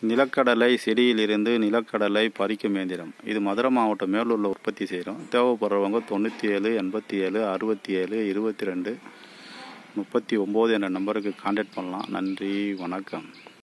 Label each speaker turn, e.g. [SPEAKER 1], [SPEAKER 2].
[SPEAKER 1] நிலக்கடலை செடியிலிருந்து நிலக்கடலை பறிக்கும் இயந்திரம். இது மதுரை மாவட்டம் மேலூரில் உற்பத்தி செய்கிறோம். தேவைப்படுறவங்க 97 87 67 22 39 என்ற நம்பருக்கு கான்டாக்ட் பண்ணலாம். நன்றி, வணக்கம்.